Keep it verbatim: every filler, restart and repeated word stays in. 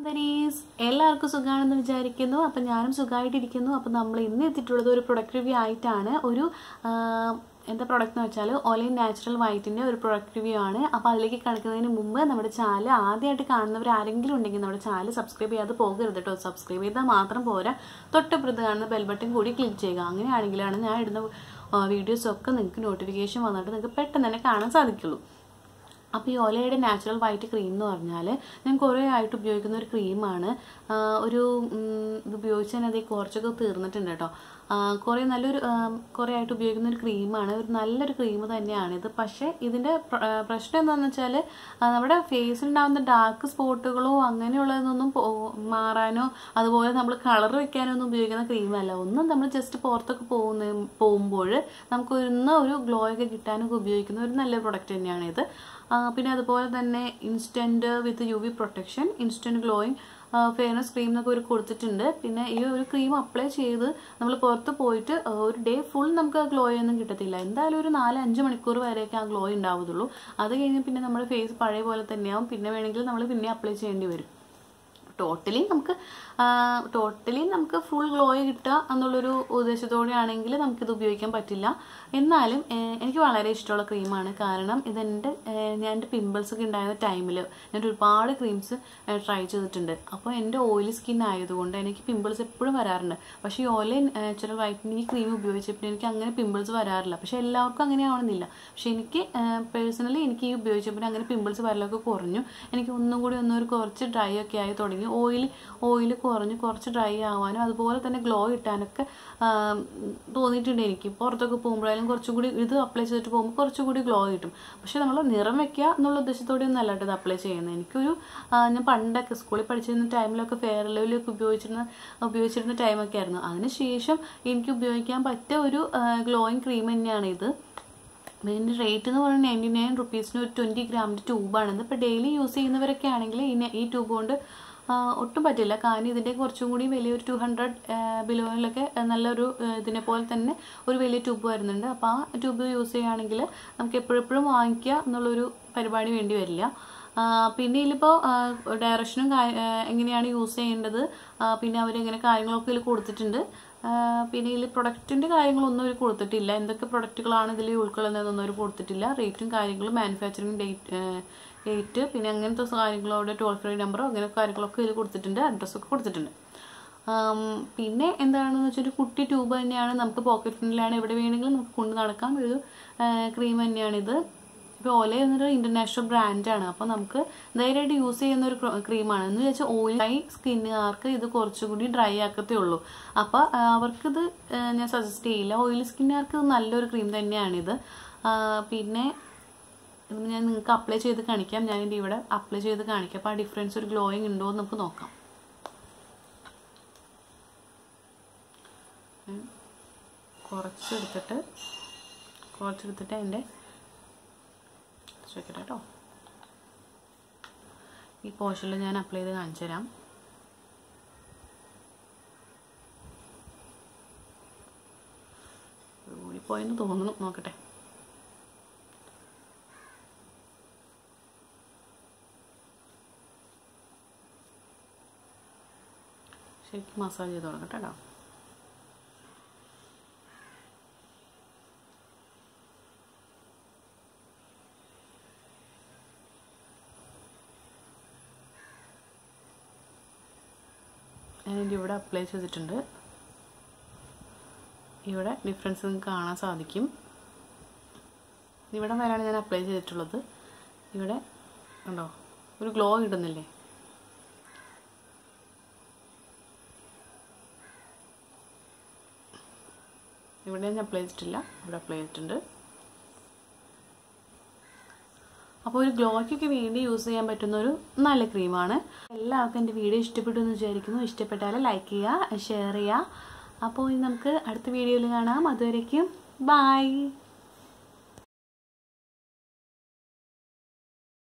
എല്ലാവർക്കും സുഖമാണെന്ന് വിചാരിക്കുന്നു. അപ്പം ഞാനും സുഖമായിട്ടിരിക്കുന്നു. അപ്പം നമ്മൾ ഇന്ന് എത്തിയിട്ടുള്ളത് ഒരു പ്രൊഡക്റ്റ് റിവ്യൂ ആയിട്ടാണ്. ഒരു എന്താ പ്രൊഡക്റ്റ് എന്ന് വെച്ചാൽ ഒലൈൻ നാച്ചുറൽ വൈറ്റിൻ്റെ ഒരു പ്രൊഡക്റ്റ് റിവ്യൂ ആണ്. അപ്പോൾ അതിലേക്ക് കിടക്കുന്നതിന് മുമ്പ് നമ്മുടെ ചാനൽ ആദ്യമായിട്ട് കാണുന്നവർ ആരെങ്കിലും ഉണ്ടെങ്കിൽ നമ്മുടെ ചാനൽ സബ്സ്ക്രൈബ് ചെയ്യാതെ പോകരുത് കേട്ടോ. സബ്സ്ക്രൈബ് ചെയ്താൽ മാത്രം പോരാ, തൊട്ടപ്പുറത്ത് കാണുന്ന ബെൽ ബട്ടൺ കൂടി ക്ലിക്ക് ചെയ്യുക. അങ്ങനെയാണെങ്കിലാണ് ഞാൻ ഇടുന്ന വീഡിയോസൊക്കെ നിങ്ങൾക്ക് നോട്ടിഫിക്കേഷൻ വന്നിട്ട് നിങ്ങൾക്ക് പെട്ടെന്ന് തന്നെ കാണാൻ സാധിക്കുള്ളൂ. അപ്പോൾ ഈ ഒലയുടെ നാച്ചുറൽ വൈറ്റ് ക്രീം എന്ന് പറഞ്ഞാൽ ഞാൻ കുറേ ആയിട്ട് ഉപയോഗിക്കുന്ന ഒരു ക്രീമാണ്. ഒരു ഇത് ഉപയോഗിച്ച് തന്നെ അത് കുറച്ചൊക്കെ തീർന്നിട്ടുണ്ട് കേട്ടോ. കുറേ നല്ലൊരു കുറേ ആയിട്ട് ഉപയോഗിക്കുന്ന ഒരു ക്രീമാണ്. ഒരു നല്ലൊരു ക്രീം തന്നെയാണിത്. പക്ഷേ ഇതിൻ്റെ പ്രശ്നം എന്താണെന്ന് വെച്ചാൽ നമ്മുടെ ഫേസിലുണ്ടാകുന്ന ഡാർക്ക് സ്പോട്ടുകളോ അങ്ങനെയുള്ളതൊന്നും മാറാനോ അതുപോലെ നമ്മൾ കളർ വെക്കാനോ ഒന്നും ഉപയോഗിക്കുന്ന ക്രീമല്ല. ഒന്നും നമ്മൾ ജസ്റ്റ് പുറത്തൊക്കെ പോകുന്ന പോകുമ്പോൾ നമുക്ക് ഒന്ന് ഒരു ഗ്ലോ ഒക്കെ കിട്ടാനൊക്കെ ഉപയോഗിക്കുന്ന ഒരു നല്ല പ്രൊഡക്റ്റ് തന്നെയാണിത്. പിന്നെ അതുപോലെ തന്നെ instant with U V protection, instant glowing fairness cream എന്നൊക്കെ ഒരു കൊടുത്തിട്ടുണ്ട്. പിന്നെ ഈ ഒരു ക്രീം അപ്ലൈ ചെയ്ത് നമ്മൾ പുറത്ത് പോയിട്ട് ഒരു ഡേ ഫുൾ നമുക്ക് ആ ഗ്ലോ ഒന്നും കിട്ടത്തില്ല. എന്തായാലും ഒരു നാല് അഞ്ച് മണിക്കൂർ വരെയൊക്കെ ആ ഗ്ലോ ഉണ്ടാവുള്ളൂ. അത് കഴിഞ്ഞ് പിന്നെ നമ്മുടെ ഫേസ് പഴയ പോലെ തന്നെയാവും. പിന്നെ വേണമെങ്കിൽ നമ്മൾ പിന്നെ അപ്ലൈ ചെയ്യേണ്ടി വരും. ടോട്ടലി നമുക്ക് ടോട്ടലി നമുക്ക് ഫുൾ ഗ്ലോ കിട്ടുക എന്നുള്ളൊരു ഉദ്ദേശത്തോടെ ആണെങ്കിൽ നമുക്കിത് ഉപയോഗിക്കാൻ പറ്റില്ല. എന്നാലും എനിക്ക് വളരെ ഇഷ്ടമുള്ള ക്രീമാണ്. കാരണം ഇതെൻ്റെ ഞാൻ എൻ്റെ പിമ്പിൾസ് ഒക്കെ ഉണ്ടായിരുന്ന ടൈമിൽ ഞാൻ ഒരുപാട് ക്രീംസ് ട്രൈ ചെയ്തിട്ടുണ്ട്. അപ്പോൾ എൻ്റെ ഓയിലി സ്കിൻ ആയതുകൊണ്ട് എനിക്ക് പിമ്പിൾസ് എപ്പോഴും വരാറുണ്ട്. പക്ഷേ ഈ ഓലൈൻ നാച്ചുറൽ വൈറ്റിന് ഈ ക്രീം ഉപയോഗിച്ചപ്പോൾ എനിക്ക് അങ്ങനെ പിമ്പിൾസ് വരാറില്ല. പക്ഷേ എല്ലാവർക്കും അങ്ങനെ ആവണമെന്നില്ല. പക്ഷേ എനിക്ക് പേഴ്സണലി എനിക്ക് ഈ ഉപയോഗിച്ചപ്പോൾ അങ്ങനെ പിമ്പിൾസ് വരലൊക്കെ കുറഞ്ഞു. എനിക്ക് ഒന്നും കൂടി ഒന്നൊരു കുറച്ച് ഡ്രൈ ഒക്കെ ആയി തുടങ്ങി. ഓയിൽ ഓയിൽ കുറഞ്ഞ് കുറച്ച് ഡ്രൈ ആവാനും അതുപോലെ തന്നെ ഗ്ലോ കിട്ടാനൊക്കെ തോന്നിയിട്ടുണ്ട്. എനിക്ക് പുറത്തൊക്കെ പോകുമ്പോഴായാലും കുറച്ചും കൂടി ഇത് അപ്ലൈ ചെയ്തിട്ട് പോകുമ്പോൾ കുറച്ചും കൂടി ഗ്ലോ കിട്ടും. പക്ഷെ നമ്മൾ നിറം വെക്കുക എന്നുള്ള ഉദ്ദേശത്തോടെ ഒന്നും അല്ലാണ്ട് ഇത് അപ്ലൈ ചെയ്യുന്നത്. എനിക്കൊരു ഞാൻ പണ്ടൊക്കെ സ്കൂളിൽ പഠിച്ചിരുന്ന ടൈമിലൊക്കെ ഫെയർ ലെവലൊക്കെ ഉപയോഗിച്ചിരുന്ന ഉപയോഗിച്ചിരുന്ന ടൈമൊക്കെ ആയിരുന്നു. അതിനുശേഷം എനിക്ക് ഉപയോഗിക്കാൻ പറ്റിയ ഒരു ഗ്ലോയിങ് ക്രീം തന്നെയാണ് ഇത്. ഇതിൻ്റെ റേറ്റ് എന്ന് പറയുന്നത് നയൻറ്റി നയൻ റുപ്പീസിന് ഒരു ട്വൻറ്റി ഗ്രാമിൻ്റെ ട്യൂബാണിത്. ഇപ്പോൾ ഡെയിലി യൂസ് ചെയ്യുന്നവരൊക്കെ ആണെങ്കിൽ ഈ ഈ ട്യൂബ് കൊണ്ട് ഒട്ടും പറ്റില്ല. കാരണം ഇതിൻ്റെ കുറച്ചും കൂടി വലിയൊരു ടു ഹൺഡ്രഡ് ബിലോയിലൊക്കെ നല്ലൊരു ഇതിനെ പോലെ തന്നെ ഒരു വലിയ ട്യൂബ് വരുന്നുണ്ട്. അപ്പോൾ ആ ട്യൂബ് യൂസ് ചെയ്യുകയാണെങ്കിൽ നമുക്ക് എപ്പോഴെപ്പോഴും വാങ്ങിക്കുക എന്നുള്ളൊരു പരിപാടി വേണ്ടി വരില്ല. പിന്നെ ഇതിലിപ്പോൾ ഡയറക്ഷനും എങ്ങനെയാണ് യൂസ് ചെയ്യേണ്ടത്, പിന്നെ അവരെങ്ങനെ കാര്യങ്ങളൊക്കെ ഇതിൽ കൊടുത്തിട്ടുണ്ട്. പിന്നെ ഇതിൽ പ്രൊഡക്റ്റിൻ്റെ കാര്യങ്ങളൊന്നും അവർ കൊടുത്തിട്ടില്ല. എന്തൊക്കെ പ്രൊഡക്റ്റുകളാണ് ഇതിൽ ഉൾക്കൊള്ളുന്നതെന്നൊന്നും അവർ കൊടുത്തിട്ടില്ല. റേറ്റും കാര്യങ്ങളും മാനുഫാക്ചറിങ് ഡേറ്റ് ഡേറ്റ് പിന്നെ അങ്ങനത്തെ കാര്യങ്ങളോടെ ടോൾ ഫ്രീ നമ്പറോ അങ്ങനെ കാര്യങ്ങളൊക്കെ ഇതിൽ കൊടുത്തിട്ടുണ്ട്. അഡ്രസ്സൊക്കെ കൊടുത്തിട്ടുണ്ട്. പിന്നെ എന്താണെന്ന് വെച്ചാൽ ഒരു കുട്ടി ട്യൂബ് തന്നെയാണ്. നമുക്ക് പോക്കറ്റ് ഫ്രണ്ടിലാണ് എവിടെ വേണമെങ്കിലും നമുക്ക് കൊണ്ട് നടക്കാം. ഒരു ക്രീം തന്നെയാണിത്. ഇപ്പോൾ ഓല എന്നൊരു ഇൻ്റർനാഷണൽ ബ്രാൻഡാണ്. അപ്പോൾ നമുക്ക് ധൈര്യമായിട്ട് യൂസ് ചെയ്യുന്ന ഒരു ക്രീമാണ്. എന്ന് വെച്ചാൽ ഓയിൽ ഡ്രൈ സ്കിന്നുകാർക്ക് ഇത് കുറച്ചുകൂടി ഡ്രൈ ആക്കത്തേ ഉള്ളൂ. അപ്പോൾ അവർക്കിത് ഞാൻ സജസ്റ്റ് ചെയ്യില്ല. ഓയിൽ സ്കിന്നുകാർക്ക് നല്ലൊരു ക്രീം തന്നെയാണിത്. പിന്നെ ഞാൻ നിങ്ങൾക്ക് അപ്ലൈ ചെയ്ത് കാണിക്കാം. ഞാനിത് ഇവിടെ അപ്ലൈ ചെയ്ത് കാണിക്കാം. അപ്പോൾ ആ ഡിഫറൻസ് ഒരു ഗ്ലോയിങ് ഉണ്ടോ എന്ന് നമുക്ക് നോക്കാം. കുറച്ചെടുത്തിട്ട് കുറച്ചെടുത്തിട്ട് അതിൻ്റെ വെക്കട്ടെ കേട്ടോ. ഈ പോർഷനിൽ ഞാൻ അപ്ലൈ ചെയ്ത് കാണിച്ചു തരാം. കൂടിപ്പോയെന്ന് തോന്നുന്നു, നോക്കട്ടെ. ശരിക്കും മസാജ് ചെയ്ത് തുടങ്ങട്ടെ കേട്ടോ. ഞാനിത് ഇവിടെ അപ്ലൈ ചെയ്തിട്ടുണ്ട്. ഇവിടെ ഡിഫറൻസ് നിങ്ങൾക്ക് കാണാൻ സാധിക്കും. ഇവിടെ വരെയാണ് ഞാൻ അപ്ലൈ ചെയ്തിട്ടുള്ളത്. ഇവിടെ കണ്ടോ ഒരു ഗ്ലോ കിട്ടുന്നില്ലേ? ഇവിടെ ഞാൻ അപ്ലൈ ചെയ്തിട്ടില്ല, ഇവിടെ അപ്ലൈ ചെയ്തിട്ടുണ്ട്. അപ്പോൾ ഒരു ഗ്ലോയ്ക്കൊക്കെ വേണ്ടി യൂസ് ചെയ്യാൻ പറ്റുന്ന ഒരു നല്ല ക്രീമാണ്. എല്ലാവർക്കും എൻ്റെ വീഡിയോ ഇഷ്ടപ്പെട്ടു എന്ന് വിചാരിക്കുന്നു. ഇഷ്ടപ്പെട്ടാൽ ലൈക്ക് ചെയ്യുക, ഷെയർ ചെയ്യുക. അപ്പോൾ നമുക്ക് അടുത്ത വീഡിയോയിൽ കാണാം. അതുവരേക്കും ബൈ.